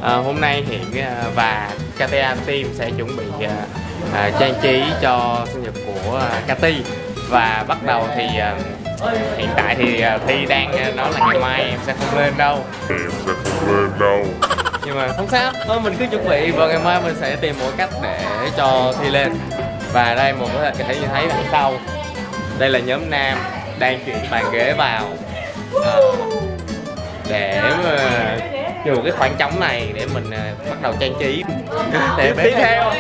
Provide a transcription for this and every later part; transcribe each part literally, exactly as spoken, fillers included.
À, hôm nay Hiện và ca tê a Team sẽ chuẩn bị à, trang trí cho sinh nhật của Cathy. Và bắt đầu thì à, hiện tại thì Thi đang nói là ngày mai em sẽ không lên đâu. Em sẽ không lên đâu. Nhưng mà không sao, thôi mình cứ chuẩn bị và ngày mai mình sẽ tìm một cách để cho Thi lên. Và đây một có thể nhìn thấy đằng sau, đây là nhóm nam đang chuyển bàn ghế vào à, để mà dùng cái khoảng trống này để mình uh, bắt đầu trang trí để tiếp theo.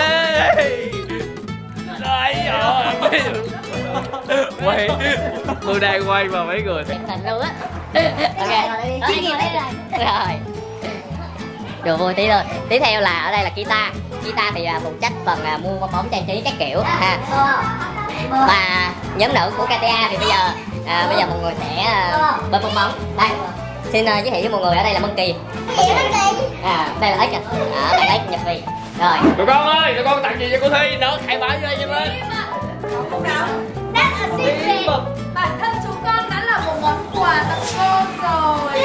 Quay, tôi đang quay vào mấy người hình luôn á. Ok, rồi đùa vui tí thôi. Tiếp theo là ở đây là guitar. Guitar thì uh, phụ trách phần uh, mua bóng trang trí các kiểu ha. Và nhóm nữ của ca tê a thì bây giờ à, bây giờ mọi người sẽ uh, bơm bong bóng. Đây, xin uh, giới thiệu với mọi người, ở đây là Monkey. À, đây là Ếch à, à bạn Ếch Nhật Vì. Rồi. Tụi con ơi, tụi con tặng gì cho cô Thi nữa, khai báo cho nhanh lên. Không đâu. That's a secret. Bản thân chúng con đã là một món quà tặng cô rồi.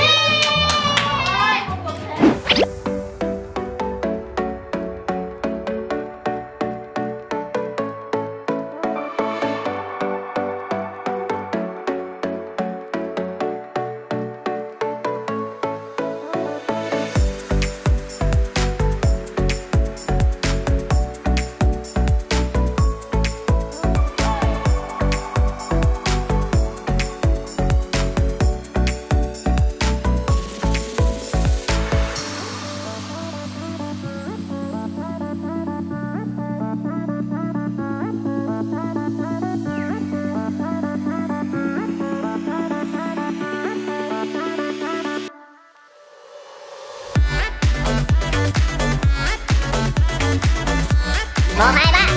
Một, hai, ba.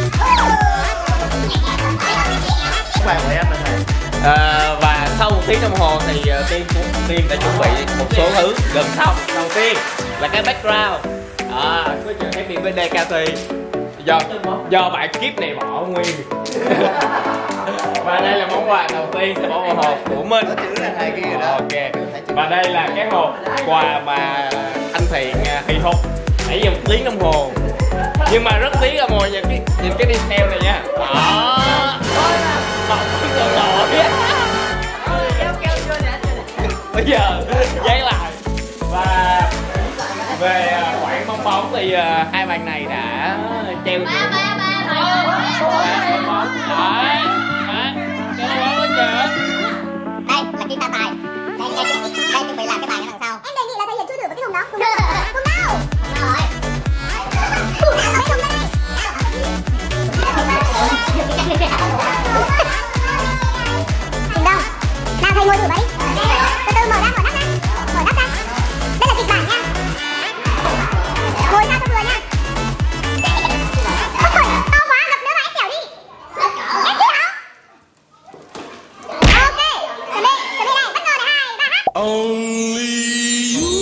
À, và sau một tiếng đồng hồ thì uh, Tiên cũng Tiên đã chuẩn bị một số thứ gần xong. Đầu tiên là cái background à, có chuyện Happy Birthday Cathy do do bạn kiếp này bỏ nguyên. Và đây là món quà đầu tiên sẽ bỏ vào hộp của mình. Ok. Và đây là cái hộp quà mà anh Thiện Hy hút nãy giờ một tiếng đồng hồ. Nhưng mà rất tiếc là mọi nhìn cái nhìn cái detail này nha. Đó. Bây giờ dán lại. Và về khoản bong bóng thì uh, hai bạn này đã treo ba ba ba bong bóng. Đấy. Đấy. Cái bong bóng kìa. Đây là guitar tài. Đây đây đây chuẩn bị làm cái bài ở đằng sau. Em đề nghị là thể hiện chút được với cái thùng đó. Thùng đâu? Thùng đâu? Rồi. Thùng nào? Mấy thùng đây? Thùng đâu? Nào thầy ngồi thử vậy. Từ từ mở ra, mở nắp ra. Mở nắp ra. Đây là kịch bản nha. Ngồi ra cho vừa nha. Ôi trời, to quá, gặp nữa mà em xẻo đi. Em xẻo. Ok, chuẩn bị, chuẩn bị này, bất ngờ này, hai, ba, hát. Only you.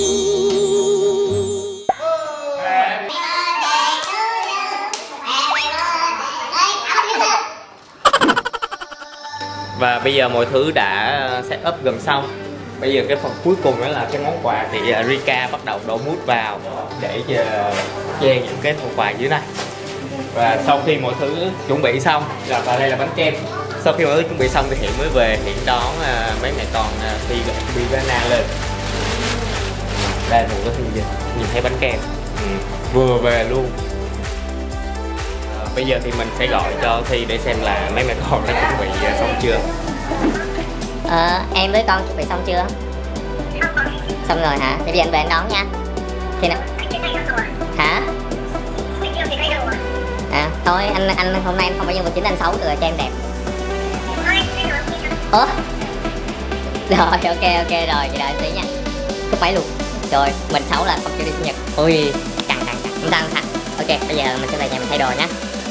Và bây giờ mọi thứ đã set up gần xong. Bây giờ cái phần cuối cùng đó là cái món quà thì Rika bắt đầu đổ mút vào để che những cái phần quà dưới này. Và sau khi mọi thứ chuẩn bị xong, là và đây là bánh kem. Sau khi mọi thứ chuẩn bị xong thì Hiện mới về, Hiện đón uh, mấy mẹ con uh, Thi và Bivana lên. Đây một cái nhìn, nhìn thấy bánh kem ừ, vừa về luôn. Bây giờ thì mình sẽ gọi cho Thi để xem là mấy mẹ con đã chuẩn bị xong chưa. Ờ, em với con chuẩn bị xong chưa? Xong rồi hả? Thì bây giờ anh về anh đón nha. Thì nào? Hả? À, thôi anh anh hôm nay anh không phải nhân vật chính, anh xấu rồi cho em đẹp. Ủa? Rồi ok ok rồi, chị đợi tí nha. Cúp máy luôn. Rồi, mình xấu là không chịu đi sinh nhật. Ui, căng căng căng, không sao không sao. Ok, bây giờ mình sẽ về nhà mình thay đồ nhé.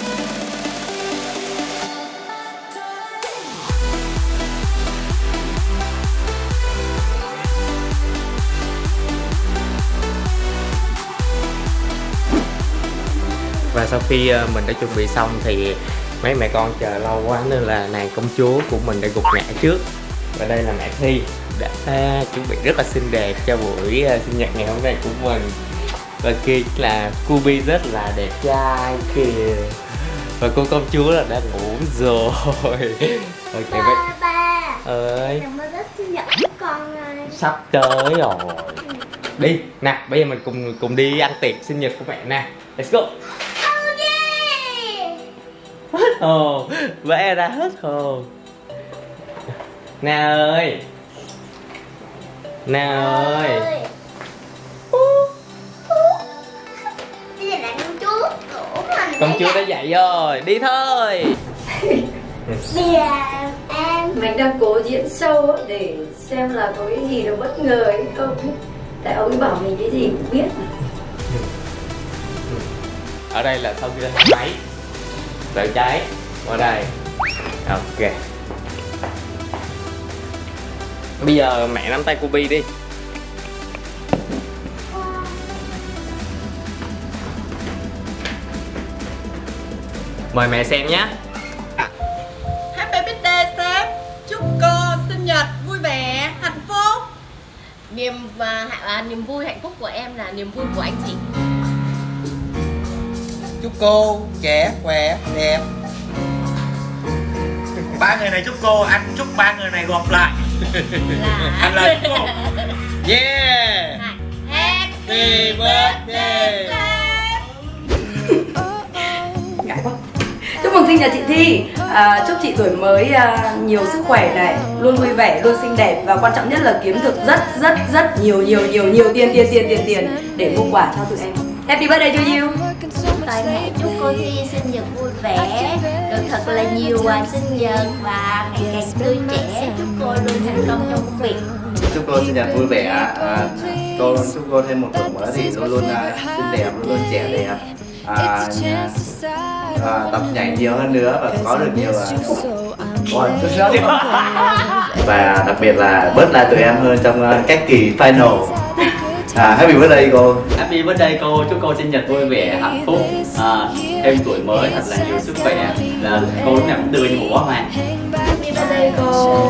Và sau khi mình đã chuẩn bị xong thì mấy mẹ con chờ lâu quá nên là nàng công chúa của mình đã gục ngã trước. Và đây là mẹ Thi đã chuẩn bị rất là xinh đẹp cho buổi sinh nhật ngày hôm nay của mình. Và kia là Cubi rất là đẹp trai kìa. Và cô công chúa là đã ngủ rồi. Ok, ba ba ơi, ngày mai rất sinh nhật của con này. sắp tới rồi. Đi nè, bây giờ mình cùng cùng đi ăn tiệc sinh nhật của mẹ nè. Let's go. Hết hồn, vẽ ra hết hồn. Nè ơi, nè ơi. Công chúa đã dậy rồi, đi thôi. Bây giờ em Mình đang cố diễn show để xem là có cái gì nó bất ngờ hay không. Tại ông ấy bảo mình cái gì cũng biết. Ở đây là sau khi lên thang máy tự cháy ở đây. Ok, bây giờ mẹ nắm tay Cubi đi. Mời mẹ xem nhé. Happy birthday sếp. Chúc cô sinh nhật vui vẻ, hạnh phúc. Niềm và à, niềm vui hạnh phúc của em là niềm vui của anh chị. Chúc cô trẻ, khỏe, đẹp. Ba người này chúc cô, anh chúc ba người này gộp lại. Là Anh là chúc cô. Yeah. Happy birthday. Ngại quá. Chúc mừng sinh nhật chị Thi. À, chúc chị tuổi mới à, nhiều sức khỏe này, luôn vui vẻ, luôn xinh đẹp và quan trọng nhất là kiếm được rất rất rất nhiều nhiều nhiều nhiều tiền tiền tiền tiền tiền để mua quà cho tụi em. Happy birthday to you. Tại mẹ chúc cô Thi sinh nhật vui vẻ, được thật là nhiều quà sinh nhật và ngày càng tươi trẻ. Chúc cô luôn thành công trong công việc. Chúc cô sinh nhật vui vẻ. À, cô chúc cô thêm một tuổi mới thì luôn luôn uh, xinh đẹp, luôn luôn trẻ đẹp. À, à, tập nhảy nhiều hơn nữa và có được nhiều uh, và đặc biệt là bớt lại tụi em hơn trong uh, các kỳ final. À, happy birthday cô. Happy birthday cô, chúc cô sinh nhật vui vẻ, hạnh phúc, à, thêm tuổi mới thật là nhiều sức khỏe, là cô lúc nào cũng tươi như một bó hoa. Happy birthday cô.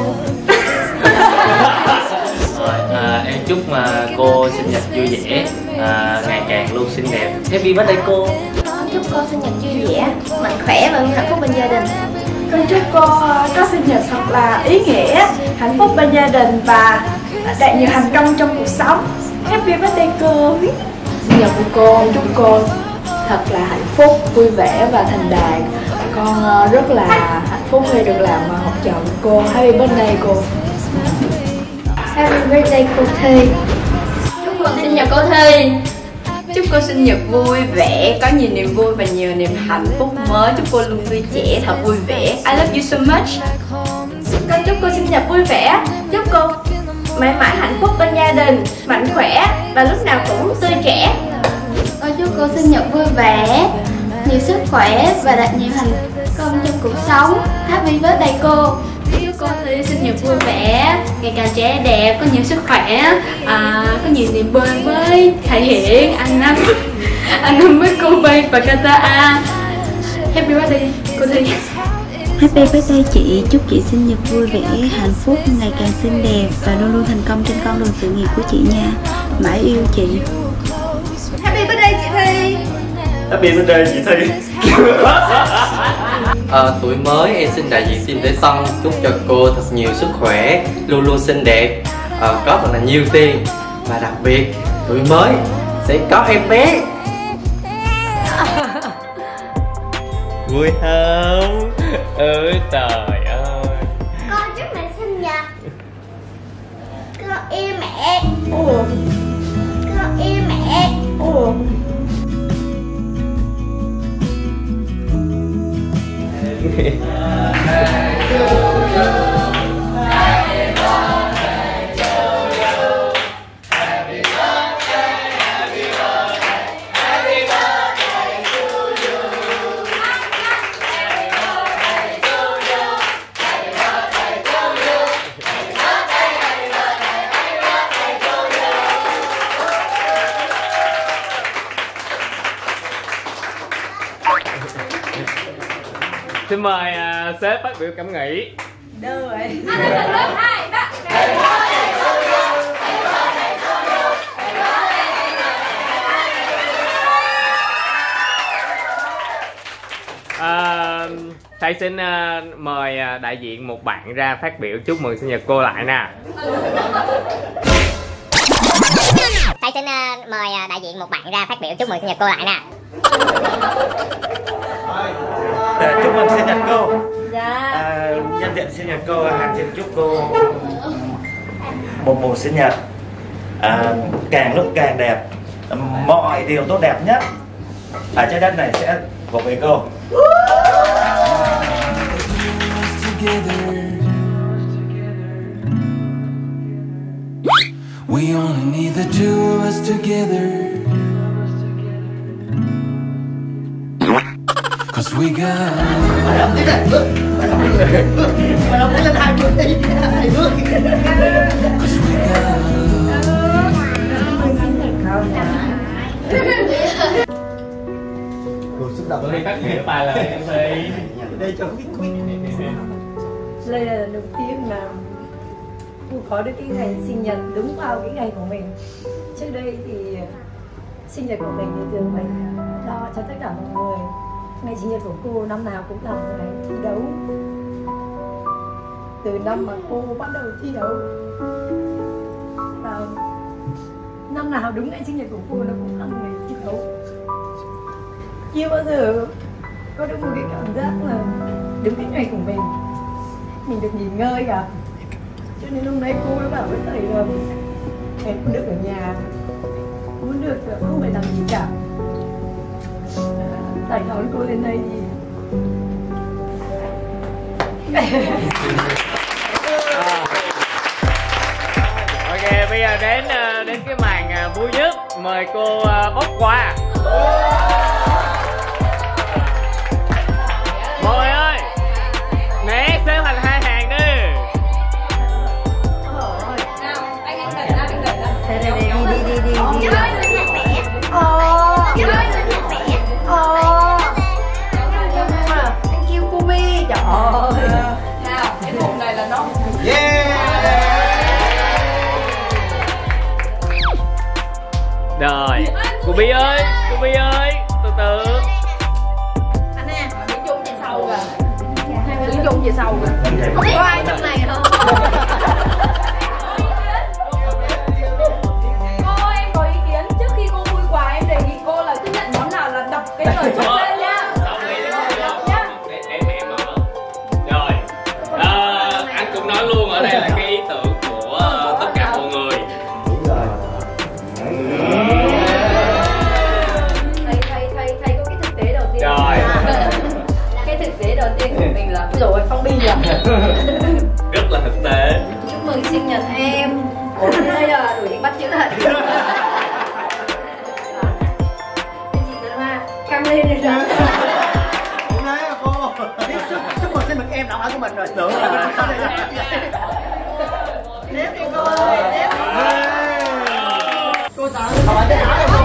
Rồi, à, em chúc mà cô sinh nhật vui vẻ, à, ngày càng luôn xinh đẹp. Happy birthday cô. Con chúc cô sinh nhật vui vẻ, mạnh khỏe và hạnh phúc bên gia đình. Con chúc cô có sinh nhật thật là ý nghĩa, hạnh phúc bên gia đình và đạt nhiều thành công trong cuộc sống. Happy birthday cô. Sinh nhật của cô, chúc cô thật là hạnh phúc, vui vẻ và thành đạt. Con rất là hạnh phúc khi được làm học trò của cô. Happy birthday cô. Happy birthday cô Thi. Chúc cô sinh nhật cô Thi. Chúc cô sinh nhật vui vẻ, có nhiều niềm vui và nhiều niềm hạnh phúc mới. Chúc cô luôn tươi trẻ, thật vui vẻ. I love you so much. Con chúc cô sinh nhật vui vẻ. Chúc cô mãi mãi hạnh phúc bên gia đình, mạnh khỏe và lúc nào cũng tươi trẻ. Con chúc cô sinh nhật vui vẻ, nhiều sức khỏe và đạt nhiều thành công trong cuộc sống. Happy birthday cô. Chúc cô Thi sinh nhật vui vẻ, ngày càng trẻ đẹp, có nhiều sức khỏe, à, có nhiều niềm vui với thể hiện anh năm anh năm với cô Bay và Kata A. Happy birthday cô Thi. Happy birthday chị, chúc chị sinh nhật vui vẻ, hạnh phúc, ngày càng xinh đẹp và luôn luôn thành công trên con đường sự nghiệp của chị nha. Mãi yêu chị. Happy birthday chị Thi. Happy birthday chị Thi. À, tuổi mới em xin đại diện team Tế Song chúc cho cô thật nhiều sức khỏe, luôn luôn xinh đẹp, à, có thật là nhiều tiền và đặc biệt tuổi mới sẽ có em bé. Vui không? Ơi trời ơi. Con chúc mẹ sinh nhật. Con yêu mẹ. Ủa. Con yêu mẹ. Ủa. Xin mời uh, sếp phát biểu cảm nghĩ. Đâu rồi? Hai, ba. Thầy xin uh, mời uh, đại diện một bạn ra phát biểu chúc mừng sinh nhật cô lại nè. Thầy xin uh, mời uh, đại diện một bạn ra phát biểu chúc mừng sinh nhật cô lại nè. Để chúc mừng sinh nhật cô. Dạ. À, nhân tiện sinh nhật cô, Hàn xin chúc cô một mùa sinh nhật à, càng lúc càng đẹp, mọi điều tốt đẹp nhất ở trái đất này sẽ thuộc về cô. We only need the two of us together, 'cause we got Tôi đi phát biểu bài lời em đi. Đây cho quick quick. Đây là lần đầu tiên mà cô có được cái ngày sinh nhật đúng vào cái ngày của mình. Trước đây thì sinh nhật của mình thì thường phải lo cho tất cả mọi người. Ngày sinh nhật của cô năm nào cũng là một ngày thi đấu. Từ năm mà cô bắt đầu thi đấu, và năm nào đúng ngày sinh nhật của cô nó cũng là một ngày thi đấu. Chưa bao giờ có được một cái cảm giác là đúng cái ngày của mình mình được nghỉ ngơi cả. Cho nên hôm nay cô đã bảo với thầy là em muốn được ở nhà, muốn được không phải làm gì cả. Thầy đón cô lên đây thì Ok, bây giờ đến đến cái màn vui nhất, mời cô bóc quà. Mọi người ơi, né xếp thành hai hàng đi. đi đi đi đi đi đi. Thank you cô Bi. Trời ơi. Nào, cái vùng này là nó. Yeah. Rồi, cô Bi ơi, cô Bi ơi, từ từ. Anh nè, đứng chung về sau kìa. Đứng chung về sau kìa. Không có ai trong này đâu. Cô em có ý kiến, trước khi cô vui quà em đề nghị cô là cứ nhận món nào là đọc cái lời chúc lên nha. Rồi, à, anh cũng nói luôn ở đây là cái ý tưởng của uh, tất cả mọi người. Thầy, thầy, thầy, thầy có cái thực tế đầu tiên. Rồi. Cái thực tế đầu tiên của mình là rồi Phong Bi à. Rất là thực tế. Chúc mừng sinh nhật em. Ủa đây là đuổi bắt chữ thật. Chị Tuấn Hoa căng lên rồi đó. Cũng nói là cô chúc mừng sinh nhật em, đã hỏi của mình rồi. Tưởng là nếp đi cô ơi, nếp đi. Cô sợ hỏi cái áo không?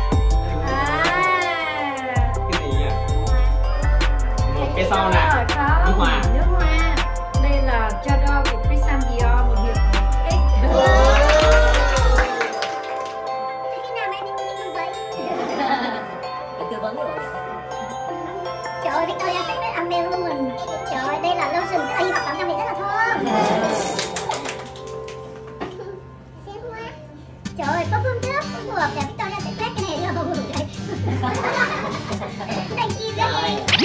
Cái sau nè. Trời ơi, Victoria Secret Amber Woman. Trời ơi, đây là lotion, tức là hy vọng tắm trong này rất là thơm. Xếp quá. Trời ơi, perfume trước cũng phù hợp để Victoria Secret, cái này là bầu ngủ đấy. Thank you very much.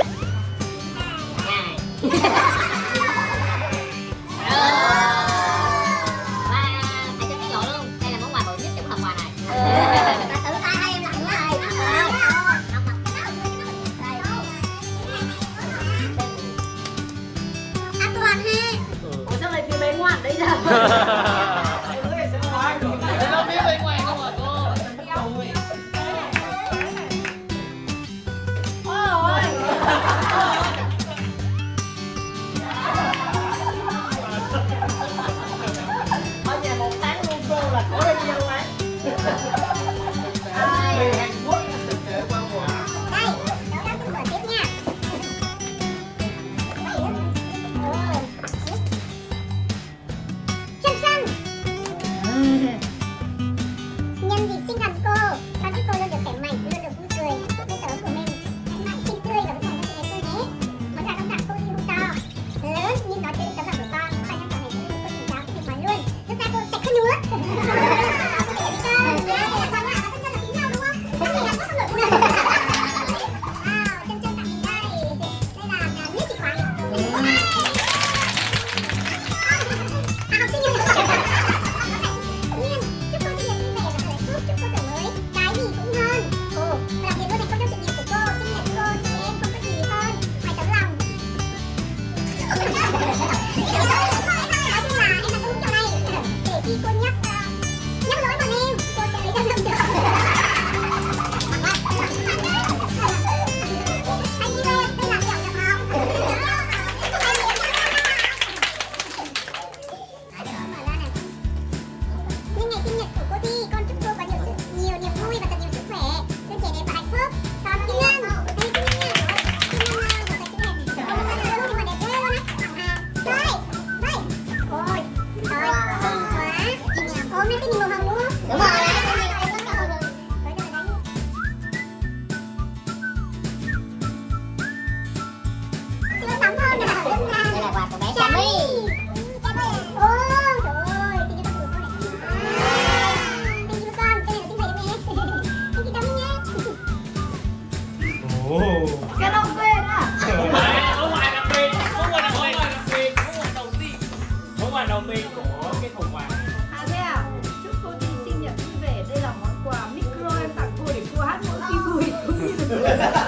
Cái đồng tiền à? Món quà đặc biệt, món quà đặc biệt, đặc biệt, món quà đầu tiên, món quà đầu tiên của cái thùng quà. À thế à? Chúc cô Thi sinh nhật vui vẻ. Đây là món quà micro em tặng cô để cô hát mỗi khi vui cũng như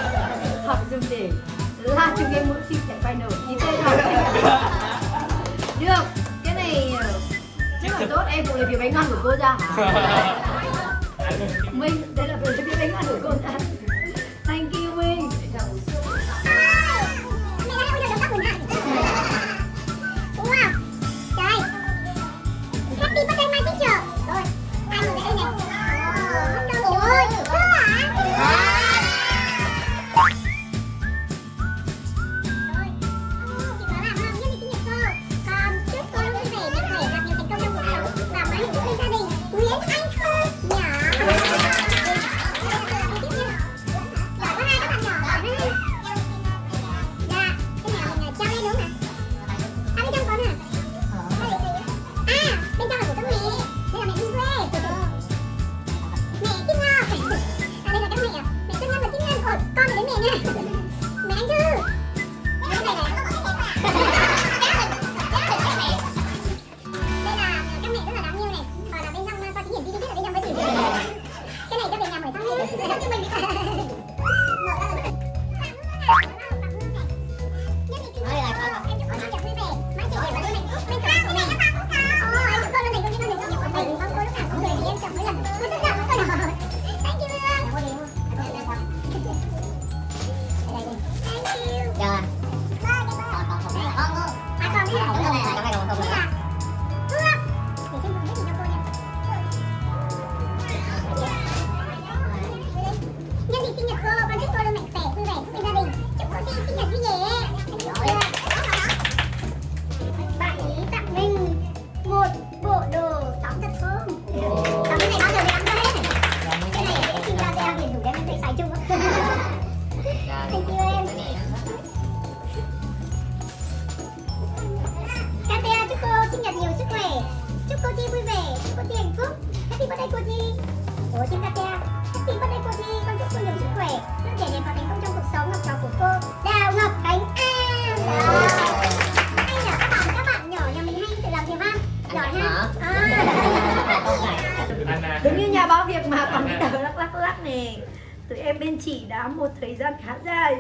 thật dương tiền. La chúng em mỗi khi chạy final như thế nào? Được, cái này rất là tốt. Em cũng lấy phiếu bánh ngon của cô ra hả? Minh, đây là phiếu bánh ngon của cô ra. Thank you Minh. Happy birthday my teacher. Rồi, ai ngồi đây này? Ôi, chưa hả? Rồi, chị nói là nhân dịp sinh nhật cô, con chúc cô luôn vui vẻ, mạnh khỏe, gặp nhiều thành công trong cuộc sống và mãi hạnh phúc bên gia đình. Nguyễn Anh Thư nhỏ. chị đã một thời gian khá dài.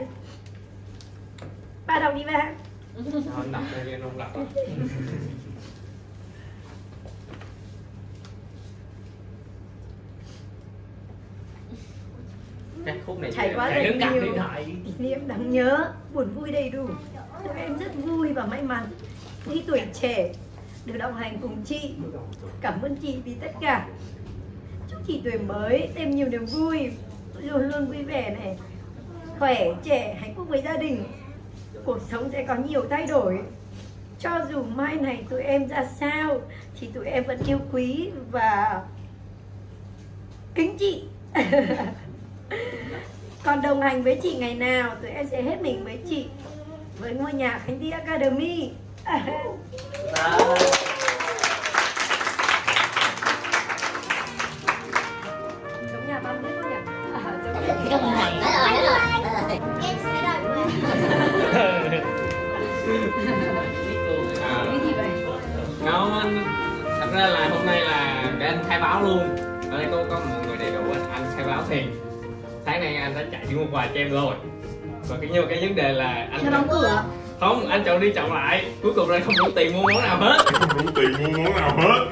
Ba đọc đi ba. Anh đọc đây anh không đọc à? Cái khúc này Trải qua chạy rất đứng cạnh nhiều điện thoại. kỷ niệm đáng nhớ, buồn vui đầy đủ. Tụi em rất vui và may mắn khi tuổi trẻ được đồng hành cùng chị. Cảm ơn chị vì tất cả. Chúc chị tuổi mới thêm nhiều niềm vui, luôn luôn vui vẻ này, khỏe, trẻ, hạnh phúc với gia đình. Cuộc sống sẽ có nhiều thay đổi. Cho dù mai này tụi em ra sao thì tụi em vẫn yêu quý và kính chị. Còn đồng hành với chị ngày nào tụi em sẽ hết mình với chị, với ngôi nhà Khánh Thi Academy. Giống nhà ba mươi không nhỉ? Không này. Nói rồi, nói rồi. Em sẽ đợi À, không anh, thật ra là hôm nay là để anh khai báo luôn. Ở đây có có một người đầy đủ, anh, anh khai báo thì sáng nay anh đã chạy đi mua quà cho em rồi. Và cái nhưng mà cái vấn đề là anh Nó đóng cửa. Không, anh chọn đi chọn lại, cuối cùng đây không đủ tiền mua món nào hết. Không đủ tiền mua món nào hết.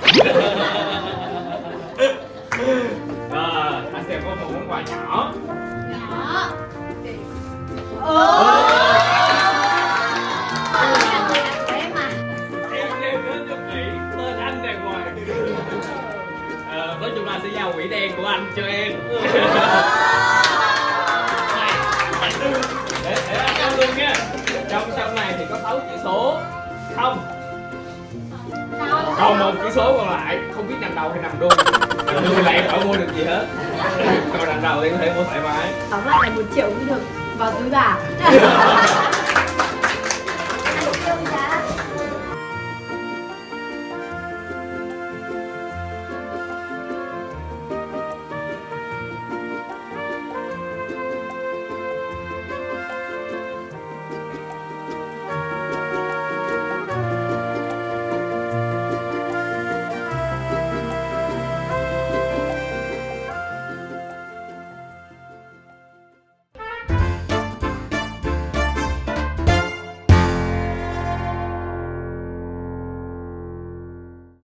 À, anh sẽ có một món quà nhỏ. nhỏ. Em nêu đến cho kỹ tên anh đàng hoàng. À, nói chung là sẽ giao quỹ đen của anh cho em. để, để anh ăn luôn nha. Trong trong này thì có sáu chữ số không. Còn một chữ số còn lại không biết nằm đầu hay nằm đuôi. Nằm đuôi là em khỏi mua được gì hết. Còn nằm đầu thì có thể mua thoải mái. Tóm lại là một triệu cũng được vào túi bà.